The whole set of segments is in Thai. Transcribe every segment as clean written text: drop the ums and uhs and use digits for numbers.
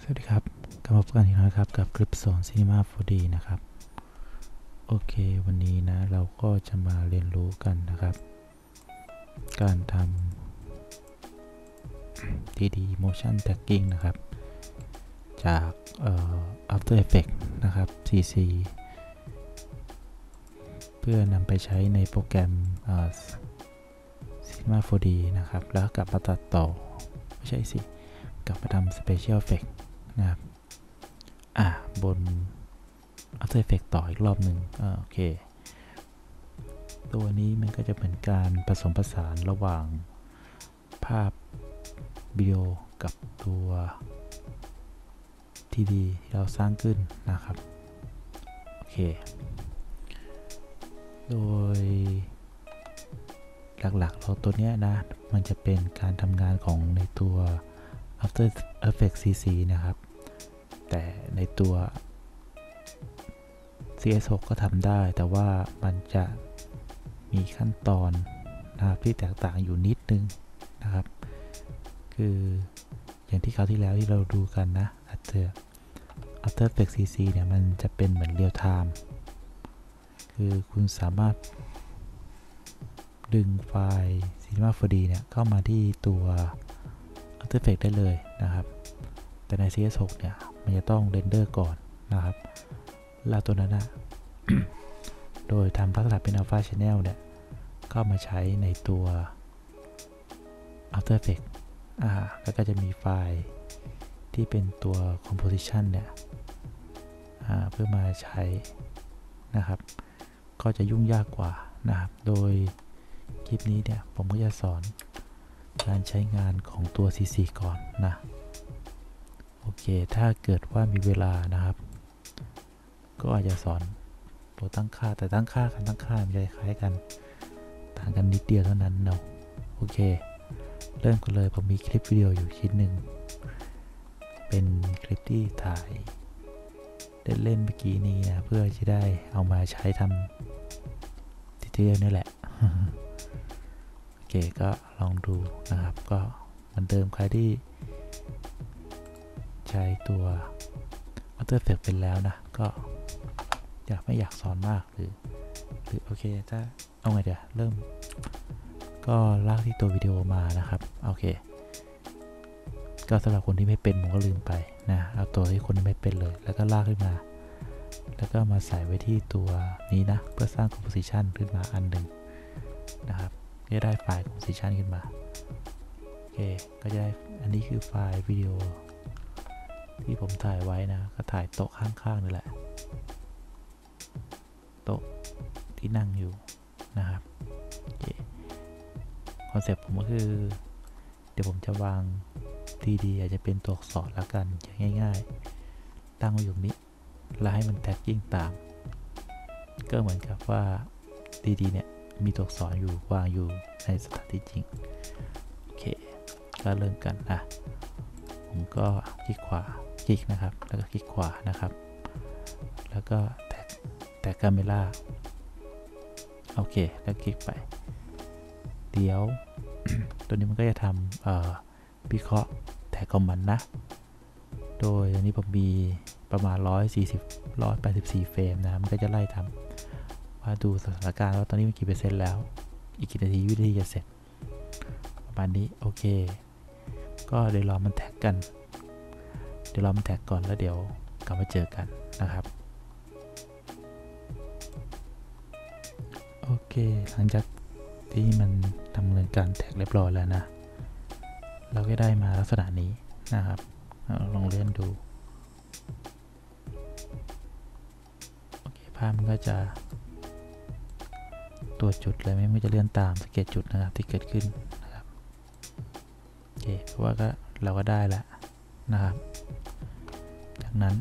วัสดีครับกลับมาพบกันอีกแล้วนะครับกับคลิปสอน Cinema 4D นะครับโอเควันนี้นะเราก็จะมาเรียนรู้กันนะครับการทำ 3D motion tagging นะครับจากAfter Effects นะครับ CC เพื่อนำไปใช้ในโปรแกรมCinema 4D นะครับแล้วกลับมาตัดต่อไม่ใช่สิกลับมาทำ Special Effects นะครับบน After Effects ต่ออีกรอบหนึ่งโอเคตัวนี้มันก็จะเป็นการผสมผสานระหว่างภาพวิดีโอกับตัว 3D ที่เราสร้างขึ้นนะครับโอเคโดยหลักๆเราตัวเนี้ยนะมันจะเป็นการทำงานของในตัว After Effects CC นะครับแต่ในตัว CS6 ก็ทำได้แต่ว่ามันจะมีขั้นตอนนะครับที่แตกต่างอยู่นิดนึงนะครับคืออย่างที่คราวที่แล้วที่เราดูกันนะAfter Effects CC เนี่ยมันจะเป็นเหมือนเรียลไทม์คือคุณสามารถดึงไฟล์ Cinema 4D เนี่ยเข้ามาที่ตัว After Effects ได้เลยนะครับแต่ใน CS6 เนี่ยมันจะต้องเรนเดอร์ก่อนนะครับแล้วตัวนั้นนะ โดยทำลักษณะเป็น Alpha Channel เนี่ยเข้ามาใช้ในตัว After Effects แล้วก็จะมีไฟล์ที่เป็นตัว Composition เนี่ยเพื่อมาใช้นะครับก็จะยุ่งยากกว่านะครับโดยคลิปนี้เนี่ยผมก็จะสอนการใช้งานของตัว CC ก่อนนะโอเคถ้าเกิดว่ามีเวลานะครับก็อาจจะสอนตัวตั้งค่าแต่ตั้งค่ากับตั้งค่ามันจะคล้ายกันต่างกันนิดเดียวเท่านั้นเนาะโอเคเริ่มกันเลยผมมีคลิปวิดีโออยู่ชิ้นหนึ่งเป็นคลิปที่ถ่ายเล่นเมื่อกี้นี้นะเพื่อจะได้เอามาใช้ทำทิวตอเรียลนี่แหละ โอเคก็ลองดูนะครับก็เหมือนเดิมใครที่ใช้ตัว After Effects เป็นแล้วนะก็ไม่อยากสอนมากหรือโอเคถ้าเอาไงเดี๋ยวเริ่มก็ลากที่ตัววิดีโอมานะครับโอเคก็สำหรับคนที่ไม่เป็นผมก็ลืมไปนะเอาตัวที่คนที่ไม่เป็นเลยแล้วก็ลากขึ้นมาแล้วก็มาใส่ไว้ที่ตัวนี้นะเพื่อสร้าง composition ขึ้นมาอันหนึ่งนะครับจะได้ไฟล์ composition ขึ้นมาโอเคก็จะได้อันนี้คือไฟล์วิดีโอที่ผมถ่ายไว้นะก็ถ่ายโต๊ะข้างๆนี่แหละโต๊ะที่นั่งอยู่นะครับคอนเซ็ปต์ผมก็คือเดี๋ยวผมจะวาง 3D อาจจะเป็นตัวอักษรแล้วกันอย่างง่ายๆตั้งไว้อยู่นี้แล้วให้มันแท็กกิ้งตามก็เหมือนกับว่า 3D เนี่ยมีตัวอักษรอยู่วางอยู่ในสถานที่จริงโอเคก็เริ่มกันผมก็คลิกขวาคลิกนะครับแล้วก็คลิกขวานะครับแล้วก็แท็ก Camera โอเคแล้วคลิกไปเดี๋ยว ตัวนี้มันก็จะทำวิเคราะห์แท็กของมันนะโดยอันนี้ผมมีประมาณ184 เฟรมนะมันก็จะไล่ทำว่าดูสถานการณ์ว่าตอนนี้มันกี่เปอร์เซ็นต์แล้วอีกกี่นาทีวิธีจะเสร็จประมาณนี้โอเคก็เดี๋ยวรอมันแท็กกันเดี๋ยวรอมันแท็กก่อนแล้วเดี๋ยวกลับมาเจอกันนะครับโอเคหลังจากที่มันทำเนินการแท็กเรียบร้อยแล้วนะเราก็ได้มาลักษณะนี้นะครับลองเลื่อนดูโอเคภาพมันก็จะตัวจุดเลยไม่จะเลื่อนตามสังเกตจุดนะครับที่เกิดขึ้นนะครับโอเคเพราะว่าเราก็ได้แล้วนะครับจากนั้น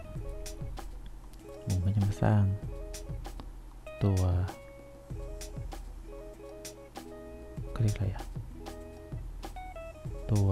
ผมก็จะมาสร้างตัวก็เรียกอะไรตัว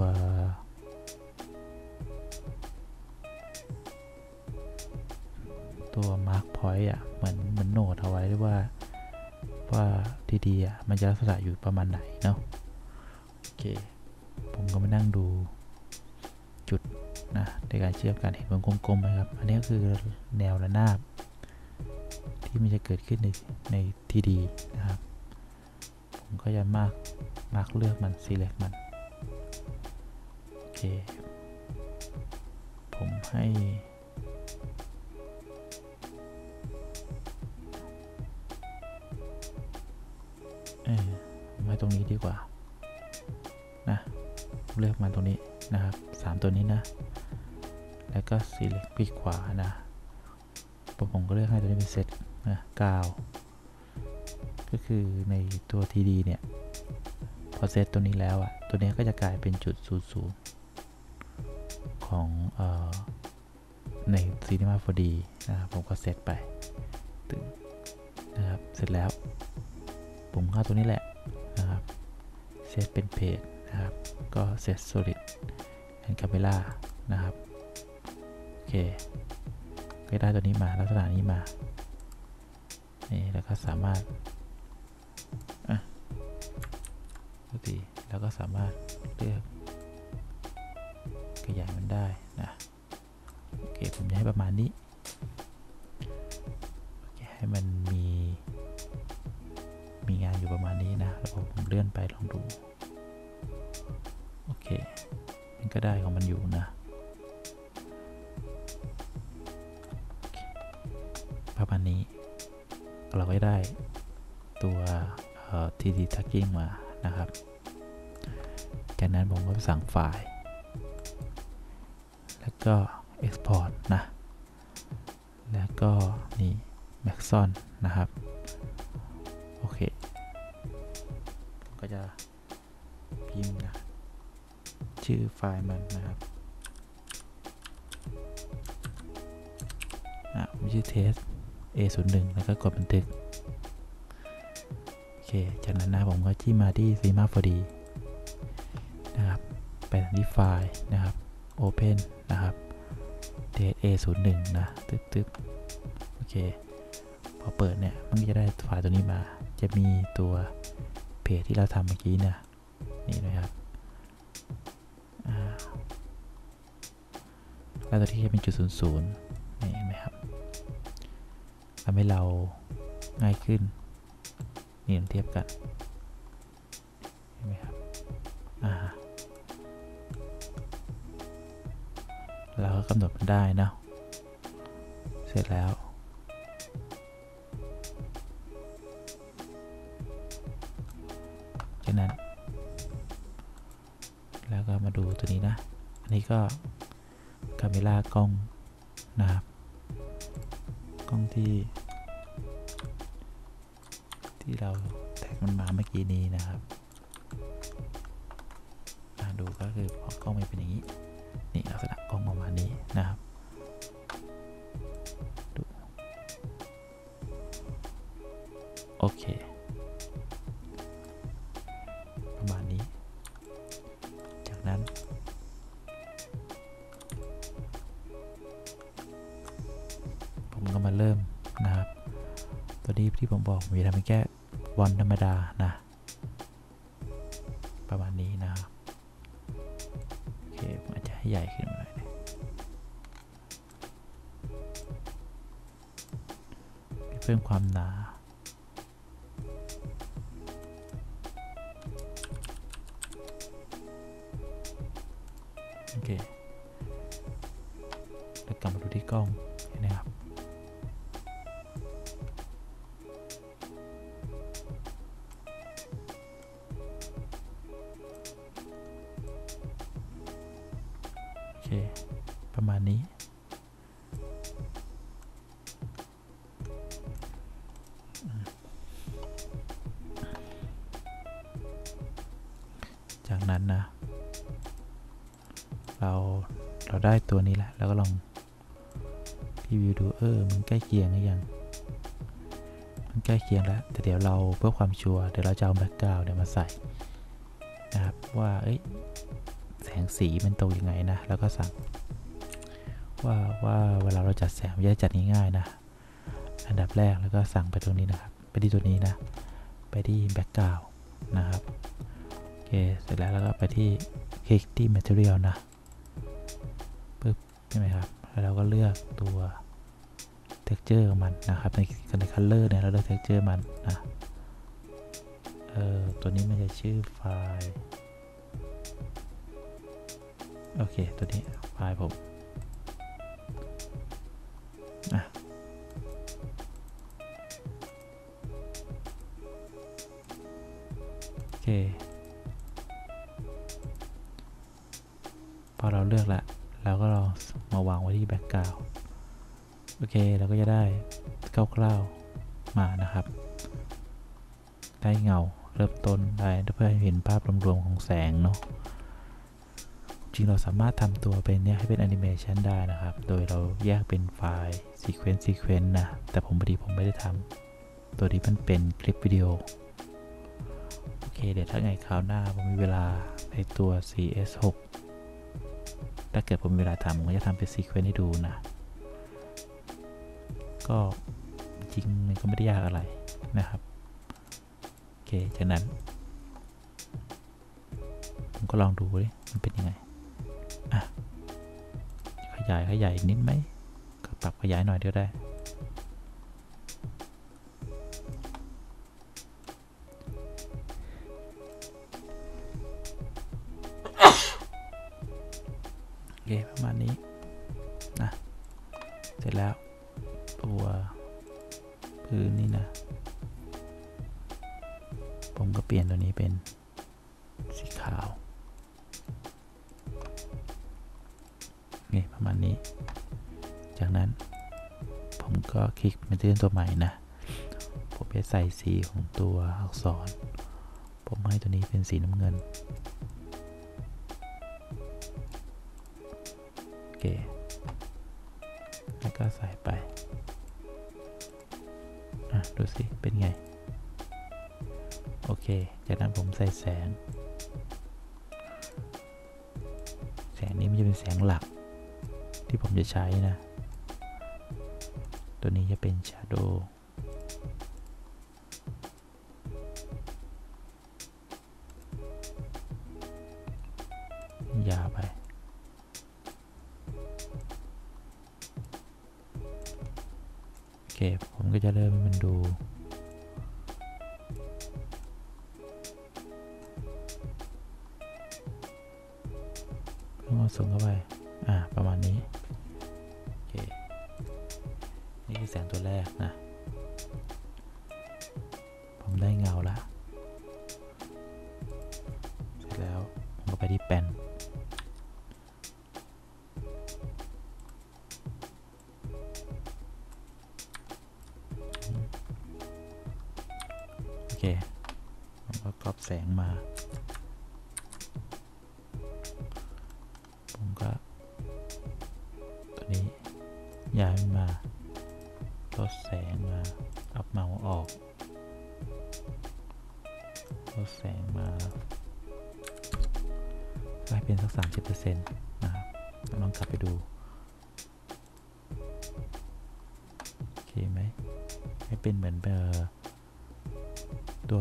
mark point เหมือนโนดเอาไว้ด้วยว่าดีๆมันจะลักษณะอยู่ประมาณไหนเนาะโอเคผมก็มานั่งดูจุดนะในการเชื่อมกันเห็นวงกลมๆไหมครับอันนี้ก็คือแนวระนาบที่มันจะเกิดขึ้นในทีดีนะครับผมก็จะมาร์กเลือกมัน select มันโอเคผมให้ตรงนี้ดีกว่านะเลือกมาตรงนี้นะครับ3ตัวนี้นะแล้วก็ select คลิกขวานะผมก็เลือกให้ตัวนี้เป็นเซตนะ9ก็คือในตัว TD เนี่ยพอเซตตัวนี้แล้วอ่ะตัวนี้ก็จะกลายเป็นจุด00ของใน Cinema 4D นะครับผมก็เซตไปนะครับเสร็จแล้วผมเข้าตัวนี้แหละนะครับเซตเป็นเพจนะครับก็เซต solid and camera นะครับโอเคก็ได้ตัวนี้มาลักษณะนี้มานี่แล้วก็สามารถแล้วก็สามารถเลือกขยายมันได้นะโอเคผมจะให้ประมาณนี้โอเคให้มันมีงานอยู่ประมาณนี้นะแล้วผมเลื่อนไปลองดูโอเคมันก็ได้ของมันอยู่นะประมาณนี้เราก็ได้ตัว TD tagging มานะครับจากนั้นผมก็สั่งไฟล์แล้วก็ export นะแล้วก็นี่ Maxon นะครับโอเคก็จะพิมพ์นะชื่อไฟล์มันนะครับผมชื่อ test A01 แล้วก็กดบันทึกโอเคจากนั้นนะผมก็จิ้มมาที่ Cinema 4D นะครับไปที่ไฟล์นะครับ Open นะครับ test A01 นะตึ๊บโอเคพอเปิดเนี่ยมันก็จะได้ไฟล์ตัวนี้มาจะมีตัวเพจที่เราทำเมื่อกี้นะนี่นะครับแล้วตัวที่จะเป็นจุด00นี่เห็นไหมครับทำให้เราง่ายขึ้นนี่เทียบกันเห็นไหมครับเราก็กำหนดมันได้นะเสร็จแล้วจากนั้นแล้วก็มาดูตัวนี้นะอันนี้ก็คาเมล่ากล้องนะครับกล้องที่เราแท็กมันมาเมื่อกี้นี้นะครับดูก็คือพอกล้องมันเป็นอย่างนี้นี่ลักษณะกล้องประมาณนี้นะครับดูโอเคประมาณนี้จากนั้นผมก็มาเริ่มนะครับตัวนี้ที่ผมบอกมีทำเป็นแค่บอลธรรมดานะประมาณนี้นะครับโอเคผมอาจจะให้ใหญ่ขึ้นมาหน่อยเพิ่มความหนาโอเคแล้วกลับมาดูที่กล้องนะครับประมาณนี้จากนั้นนะเราได้ตัวนี้แล้วแล้วก็ลองรีวิวดูมันใกล้เคียงหรือยังมันใกล้เคียงแล้วแต่เดี๋ยวเราเพื่อความชัวร์เดี๋ยวเราจะเอาแบ็คกราวด์มาใส่นะครับว่าแสงสีมันตรงยังไงนะแล้วก็สั่งว่าเวลาเราจัดแสงจะจัดง่ายๆนะอันดับแรกแล้วก็สั่งไปตรงนี้นะครับไปที่ตัวนี้นะไปที่แบ็คกราวด์นะครับโอเคเสร็จแล้วก็ไปที่คลิกที่ Material นะเพื่อใช่ไหมครับแล้วเราก็เลือกตัว texture ของมันนะครับใน color เนี่ยเราเลือก texture มันนะตัวนี้มันจะชื่อไฟล์โอเคตัวนี้ไฟล์ผมโอเคพอเราเลือกละเราก็ลองมาวางไว้ที่แบ็กกราวด์โอเคเราก็จะได้คร่าวๆมานะครับได้เงาเริ่มต้นได้เพื่อให้เห็นภาพรวมๆของแสงเนาะจริงเราสามารถทำตัวเป็นเนี่ยให้เป็นแอนิเมชันได้นะครับโดยเราแยกเป็นไฟล์ซีเควนต์นะแต่ผมพอดีผมไม่ได้ทำตัวนี้มันเป็นคลิปวิดีโอโอเคเดี๋ยวถ้าไงคราวหน้าผมมีเวลาในตัว CS6 ถ้าเกิดผมมีเวลาทำผมก็จะทำเป็นซีเควนต์ให้ดูนะก็จริงมันก็ไม่ได้ยากอะไรนะครับโอเคจากนั้นผมก็ลองดูดิมันเป็นยังไงขยายนิดไหมก็ปรับขยายหน่อยเดียวได้โอเคประมาณนี้นะเสร็จแล้วตัวพื้นนี่นะผมก็เปลี่ยนตัวนี้เป็นสีขาวนี่ประมาณนี้จากนั้นผมก็คลิกมาที่ตัวใหม่นะผมจะใส่สีของตัวอักษรผมให้ตัวนี้เป็นสีน้ำเงินโอเคแล้วก็ใส่ไปดูสิเป็นไงโอเคจากนั้นผมใส่แสงนี้มันจะเป็นแสงหลักที่ผมจะใช้นะตัวนี้จะเป็น Shadow ยาวไปโอเคผมก็จะเริ่มให้มันดูส่งเข้าไปประมาณนี้โอเคนี่คือแสงตัวแรกนะผมได้เงาละเสร็จแล้วผมก็ไปที่แป้นโอเคผมก็กรอบแสงมาย้ายมาลดแสงมาอัพเมาส์ออกลดแสงมาให้เป็นสัก 30% นะครับลองกลับไปดูโอเคไหมให้เป็นเหมือนตัว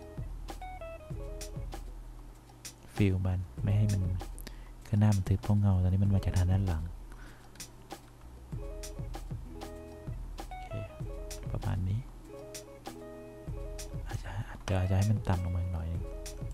ฟิลมันไม่ให้มันข้างหน้ามันทึบเพราะเงาตอนนี้มันมาจากทางด้านหลังประมาณนี้อาจจะให้มันต่ำลงมาหน่อยนึง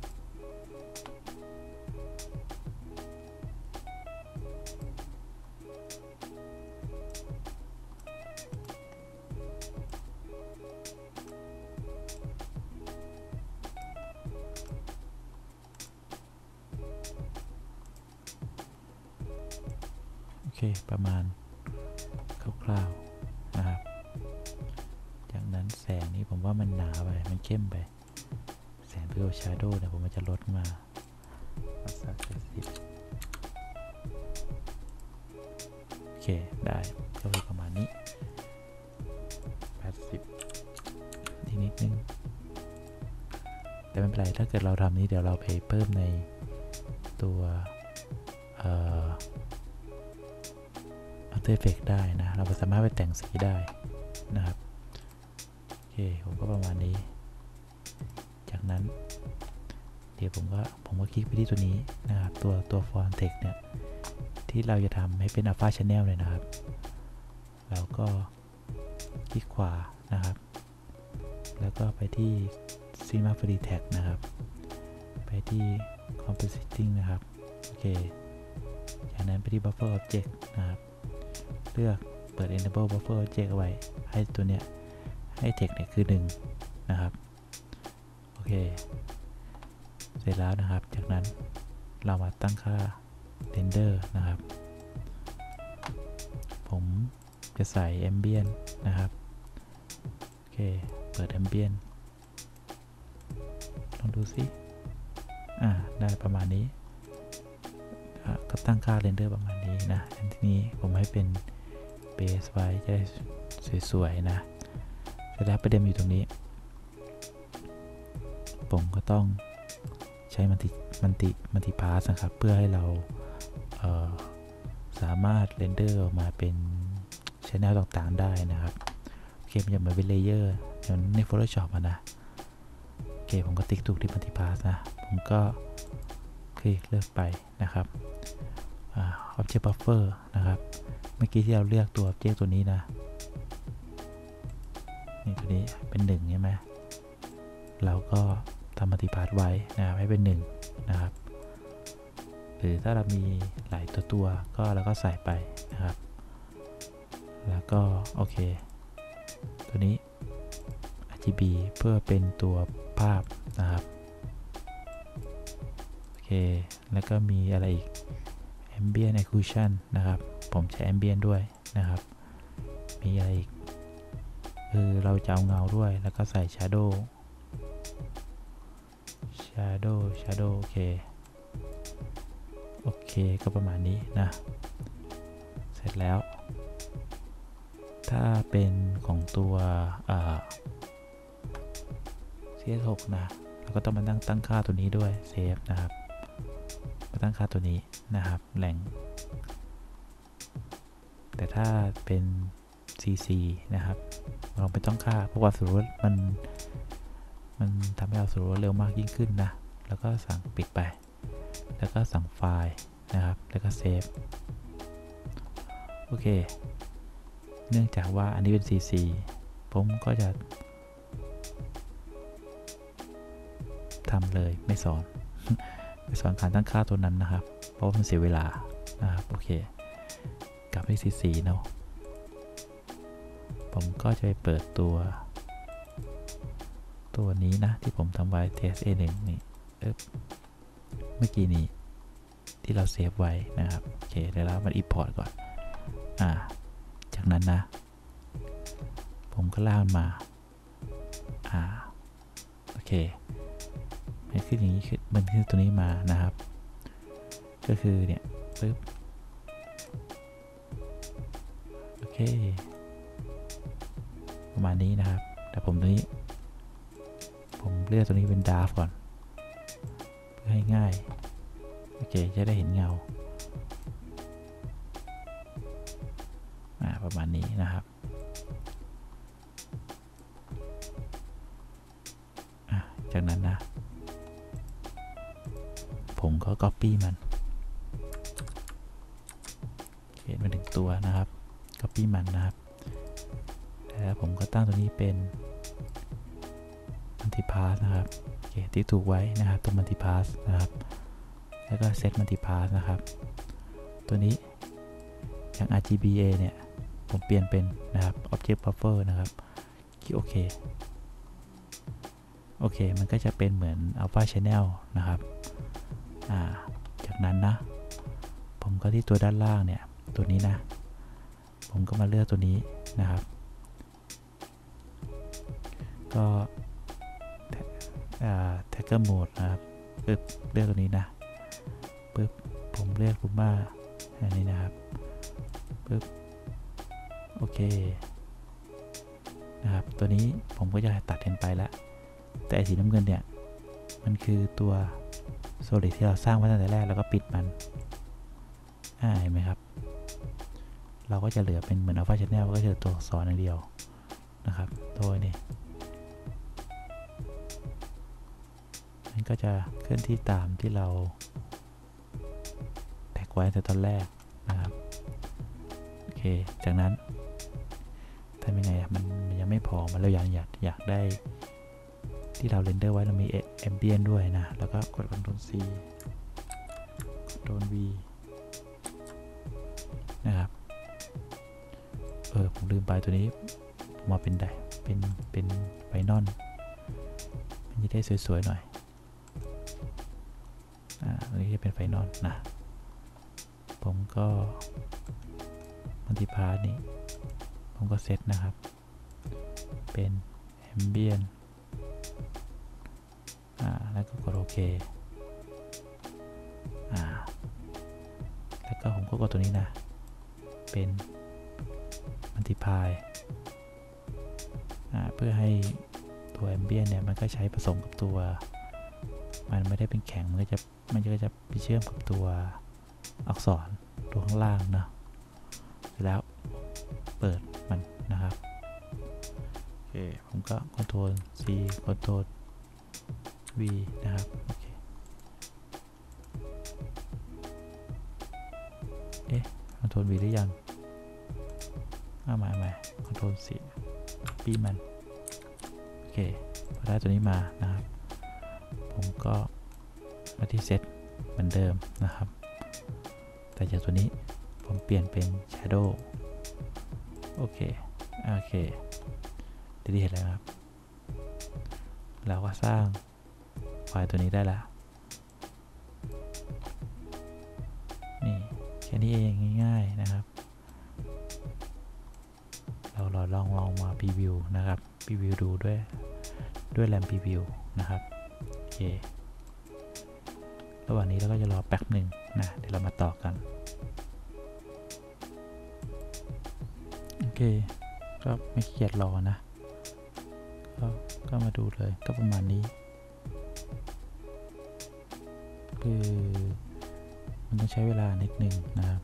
โอเคประมาณคร่าวๆนะครับจากนั้นแสงนี้ผมว่ามันหนาไปมันเข้มไปแสงตัว Shadow เนี่ยผมจะลดมาสัก70โอเคได้ก็คือประมาณนี้80นิดนึงแต่ไม่เป็นไรถ้าเกิดเราทำนี้เดี๋ยวเราไปเพิ่มในตัวAfter Effects ได้นะเราสามารถไปแต่งสีได้นะครับโอเคผมก็ประมาณนี้จากนั้นเดี๋ยวผมก็คลิกไปที่ตัวนี้นะครับตัว Font Text เนี่ยที่ที่เราจะทำให้เป็น Alpha Channel เลยนะครับเราก็คลิกขวานะครับแล้วก็ไปที่ Cinema 3D Tag นะครับไปที่ Compositing นะครับโอเคจากนั้นไปที่ Buffer Object นะครับเลือกเปิด Enable Buffer Object เอาไว้ให้ตัวเนี้ยให้ Text เนี่ยคือ1นะครับโอเคเสร็จแล้วนะครับจากนั้นเรามาตั้งค่า Render นะครับผมจะใส่ Ambient นะครับโอเคเปิด Ambient ลองดูสิได้ประมาณนี้ก็ตั้งค่า Render ประมาณนี้นะทีนี้ผมให้เป็น Base ไว้จะได้สวยๆนะเสร็จแล้วประเด็นอยู่ตรงนี้ผมก็ต้องใช้มัลติพาสนะครับเพื่อให้เราสามารถเรนเดอร์ออกมาเป็น Channel ต่างๆได้นะครับโอเคมันจะมาเป็นเลเยอร์เหมือนใน Photoshop นะโอเคผมก็ติ๊กถูกที่มัลติพาสนะผมก็คลิกเลือกไปนะครับObject Buffer นะครับเมื่อกี้ที่เราเลือกตัว Object ตัวนี้นะนี่ตัวนี้เป็น1ใช่ไหมเราก็ทำมัลติพาสไว้นะครับให้เป็น1นะครับหรือถ้าเรามีหลายตัวก็เราก็ใส่ไปนะครับแล้วก็โอเคตัวนี้ RGB เพื่อเป็นตัวภาพนะครับโอเคแล้วก็มีอะไรอีก Ambient Occlusion นะครับผมใช้ Ambient ด้วยนะครับมีอะไรอีกเราจะเอาเงาด้วยแล้วก็ใส่ Shadow โอเคก็ประมาณนี้นะเสร็จแล้วถ้าเป็นของตัวCS6 นะเราก็ต้องมาตั้งค่าตัวนี้ด้วย Save นะครับมาตั้งค่าตัวนี้นะครับแหล่งแต่ถ้าเป็น CC นะครับเราไม่ต้องค่าเพราะว่าสูตรมันทำให้เราสูตรเร็วมากยิ่งขึ้นนะแล้วก็สั่งปิดไปแล้วก็สั่งไฟล์นะครับแล้วก็เซฟโอเคเนื่องจากว่าอันนี้เป็น CC ผมก็จะทำเลยไม่สอน ไม่สอนการตั้งค่าตัวนั้นนะครับเพราะมันเสียเวลานะครับโอเคกลับไป CC เนาะผมก็จะไปเปิดตัวนี้นะที่ผมทำไว้ TSA1 นี่เมื่อกี้นี้ที่เราเซฟไว้นะครับโอเคแล้วมัน import ก่อนจากนั้นนะผมก็ลากมาโอเคมันขึ้นอย่างนี้มันขึ้นตัวนี้มานะครับก็คือเนี่ยปึ๊บโอเคประมาณนี้นะครับแต่ผมตัวนี้ผมเลือกตัวนี้เป็นดราฟก่อนเพื่อให้ง่ายโอเคจะได้เห็นเงาประมาณนี้นะครับจากนั้นนะผมก็ copy มันเขียนมา1ตัวนะครับ copy มันนะครับแล้วผมก็ตั้งตัวนี้เป็น multipass นะครับโอเคที่ถูกไว้นะครับตัว multipass นะครับแล้วก็ set multipass นะครับตัวนี้อย่าง RGBA เนี่ยผมเปลี่ยนเป็นนะครับ Object Buffer นะครับคลิกโอเคมันก็จะเป็นเหมือน Alpha Channel นะครับจากนั้นนะผมก็ที่ตัวด้านล่างเนี่ยตัวนี้นะผมก็มาเลือกตัวนี้นะครับก็ Tagger Mode นะครับปึ๊บเลือกตัวนี้นะปึ๊บผมเลือกรูม่าอันนี้นะครับปึ๊บโอเคนะครับตัวนี้ผมก็จะตัดเห็นไปแล้วแต่สีน้ำเงินเนี่ยมันคือตัว Solid ที่เราสร้างไว้ตั้งแต่แรกแล้วก็ปิดมันเห็นไหมครับเราก็จะเหลือเป็นเหมือน Alpha Channel ก็จะตัวอักษรอย่างเดียวนะครับตัวนี้มันก็จะเคลื่อนที่ตามที่เราแท็กไว้แต่ตอนแรกนะครับโอเคจากนั้นทำยังไงมันยังไม่พอมันเราอยากได้ที่เราเรนเดอร์ไว้เรามีแอมเบียนด้วยนะแล้วก็กด Ctrl C Ctrl V นะครับผมลืมไปตัวนี้ผมมาเป็นไฟนอลมันจะได้สวยๆหน่อยอันนี้จะเป็นไฟนอลนะผมก็มัลติพาร์ทนี่ผมก็เซตนะครับเป็นแอมเบียนแล้วก็กดโอเคแล้วก็ผมก็กดตัวนี้นะเป็นมัลติพายเพื่อให้ตัวแอมเบียนเนี่ยมันก็ใช้ผสมกับตัวมันไม่ได้เป็นแข็งมันก็จะไปเชื่อมกับตัวอักษรตัวข้างล่างนะเสร็จแล้วเปิดมันนะครับโอเคผมก็ Ctrl C Ctrl V นะครับโอเคCtrl Vหรือยังใหม่ Ctrl C ปีมันโอเคพอได้ตัวนี้มานะครับผมก็มาที่เซตเหมือนเดิมนะครับแต่จากตัวนี้ผมเปลี่ยนเป็น Shadow โอเคได้เห็นแล้วครับเราก็สร้างไฟล์ตัวนี้ได้แล้วนี่แค่นี้เองง่ายๆนะครับเราลองมาพรีวิวนะครับพรีวิวดูด้วยแรมพรีวิวนะครับโอเคระหว่างนี้เราก็จะรอแป๊บหนึ่งนะเดี๋ยวเรามาต่อกันโอเคก็ไม่ขี้เกียจรอนะก็มาดูเลยก็ประมาณนี้คือมันต้องใช้เวลานิดนึงนะครับ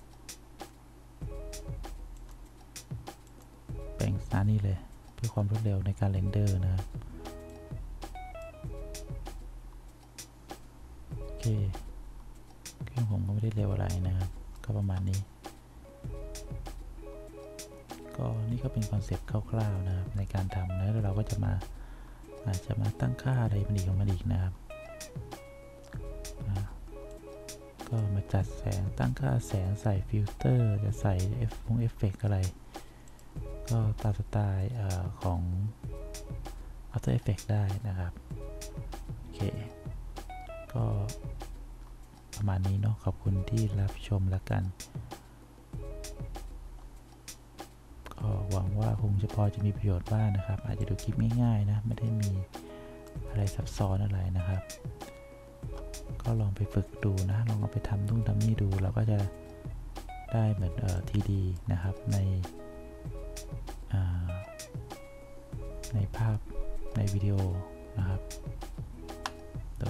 แบ่งสถานีเลยเพื่อความรวดเร็วในการเรนเดอร์นะครับโอเคเครื่องผมก็ไม่ได้เร็วอะไรนะครับก็ประมาณนี้ก็นี่ก็เป็นคอนเซ็ปต์คร่าวๆนะครับในการทำนะแล้วเราก็จะอาจจะมาตั้งค่าอะไรมันอีกนะครับก็มาจัดแสงตั้งค่าแสงใส่ฟิลเตอร์จะใส่เอฟเฟกต์อะไรก็ตามสไตล์ของ After Effects ได้นะครับโอเคก็ประมาณนี้เนาะขอบคุณที่รับชมแล้วกันก็หวังว่าคงจะพอจะมีประโยชน์บ้างนะครับอาจจะดูคลิปง่ายๆนะไม่ได้มีอะไรซับซ้อนอะไรนะครับก็ลองไปฝึกดูนะลองเอาไปทำนู่นทำนี่ดูเราก็จะได้เหมือนทีดีนะครับในภาพในวิดีโอนะครับโด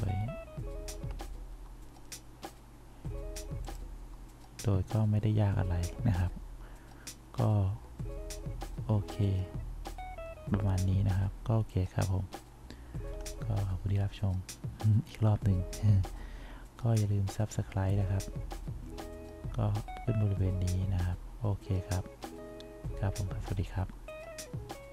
ยก็ไม่ได้ยากอะไรนะครับก็โอเคประมาณนี้นะครับก็โอเคครับผมก็ขอบคุณที่รับชมอีกรอบหนึ่งก็อย่าลืม Subscribe นะครับก็ขึ้นบริเวณนี้นะครับโอเคครับผมสวัสดีครับ